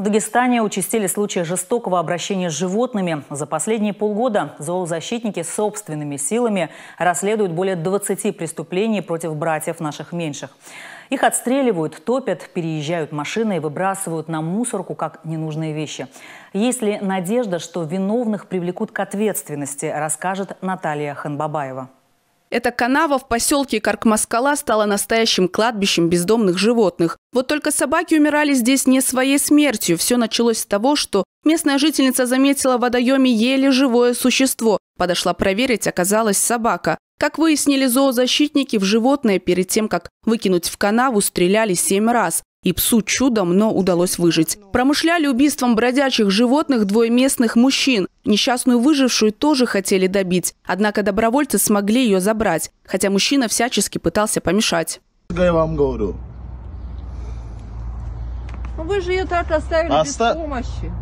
В Дагестане участили случаи жестокого обращения с животными. За последние полгода зоозащитники собственными силами расследуют более 20 преступлений против братьев наших меньших. Их отстреливают, топят, переезжают машины и выбрасывают на мусорку как ненужные вещи. Есть ли надежда, что виновных привлекут к ответственности, расскажет Наталья Ханбабаева. Эта канава в поселке Каркмаскала стала настоящим кладбищем бездомных животных. Вот только собаки умирали здесь не своей смертью. Все началось с того, что местная жительница заметила в водоеме еле живое существо. Подошла проверить, оказалась собака. Как выяснили зоозащитники, в животное перед тем, как выкинуть в канаву, стреляли 7 раз. И псу чудом, но удалось выжить. Промышляли убийством бродячих животных двое местных мужчин. Несчастную выжившую тоже хотели добить. Однако добровольцы смогли ее забрать. Хотя мужчина всячески пытался помешать. Я вам говорю. Вы же ее так оставили без помощи.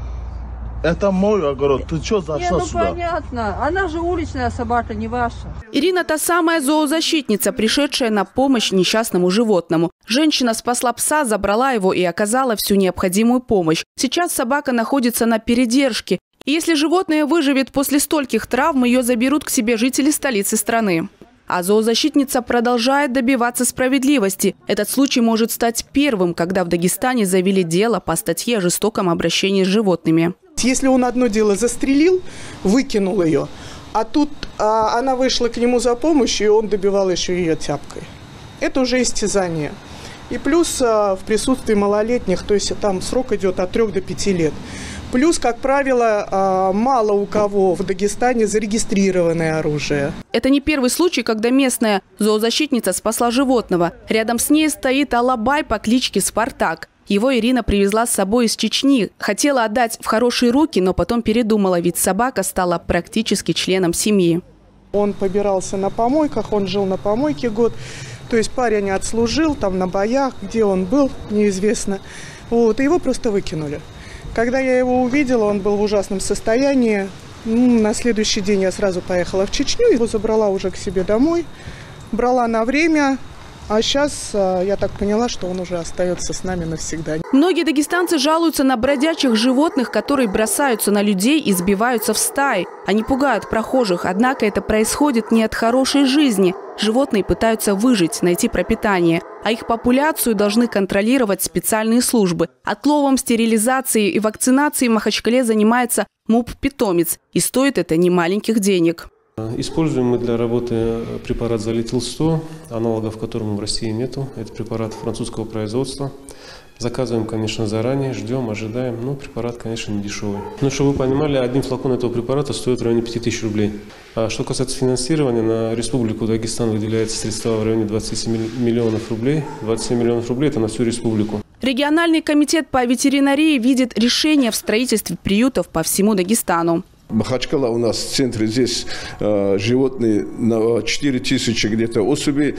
Это мой огород. Ты что зашла сюда? Понятно. Она же уличная собака, не ваша. Ирина – та самая зоозащитница, пришедшая на помощь несчастному животному. Женщина спасла пса, забрала его и оказала всю необходимую помощь. Сейчас собака находится на передержке. И если животное выживет после стольких травм, ее заберут к себе жители столицы страны. А зоозащитница продолжает добиваться справедливости. Этот случай может стать первым, когда в Дагестане завели дело по статье о жестоком обращении с животными. Если он одно дело застрелил, выкинул ее, а тут она вышла к нему за помощью, и он добивал еще ее тяпкой. Это уже истязание. И плюс в присутствии малолетних, то есть там срок идет от 3 до 5 лет. Плюс, как правило, мало у кого в Дагестане зарегистрированное оружие. Это не первый случай, когда местная зоозащитница спасла животного. Рядом с ней стоит алабай по кличке Спартак. Его Ирина привезла с собой из Чечни. Хотела отдать в хорошие руки, но потом передумала, ведь собака стала практически членом семьи. Он побирался на помойках, он жил на помойке год. То есть парень отслужил там на боях, где он был, неизвестно. Вот, и его просто выкинули. Когда я его увидела, он был в ужасном состоянии. На следующий день я сразу поехала в Чечню, его забрала уже к себе домой, брала на время. А сейчас я так поняла, что он уже остается с нами навсегда. Многие дагестанцы жалуются на бродячих животных, которые бросаются на людей и сбиваются в стаи. Они пугают прохожих, однако это происходит не от хорошей жизни. Животные пытаются выжить, найти пропитание. А их популяцию должны контролировать специальные службы. Отловом, стерилизацией и вакцинацией в Махачкале занимается МУП-питомец. И стоит это немаленьких денег. Используем мы для работы препарат Залетил-100, аналогов которому в России нету. Это препарат французского производства. Заказываем, конечно, заранее, ждем, ожидаем, но препарат, конечно, не дешевый. Ну, чтобы вы понимали, один флакон этого препарата стоит в районе 5000 рублей. А что касается финансирования, на Республику Дагестан выделяется средства в районе 27 миллионов рублей. 27 миллионов рублей – это на всю республику. Региональный комитет по ветеринарии видит решение в строительстве приютов по всему Дагестану. Махачкала у нас в центре, здесь животные на 4000 где-то особей,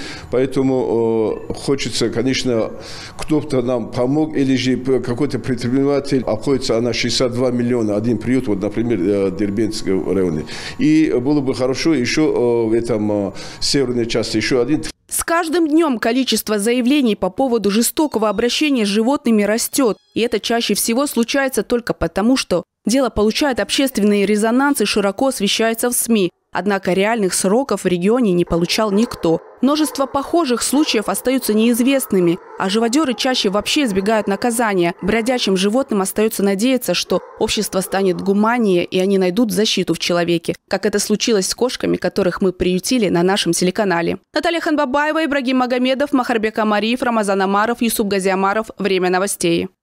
поэтому хочется, конечно, кто-то нам помог, или же какой-то предприниматель. Обходится она 62 миллиона, один приют, вот, например, в Дербентском районе. И было бы хорошо еще в этом северной части еще один. С каждым днем количество заявлений по поводу жестокого обращения с животными растет. И это чаще всего случается только потому, что дело получает общественный резонанс и широко освещается в СМИ. Однако реальных сроков в регионе не получал никто. Множество похожих случаев остаются неизвестными, а живодеры чаще вообще избегают наказания. Бродячим животным остается надеяться, что общество станет гуманнее и они найдут защиту в человеке, как это случилось с кошками, которых мы приютили на нашем телеканале. Наталья Ханбабаева, Ибрагим Магомедов, Махарбек Амариев, Рамазан Амаров, Юсуп Газиамаров. Время новостей.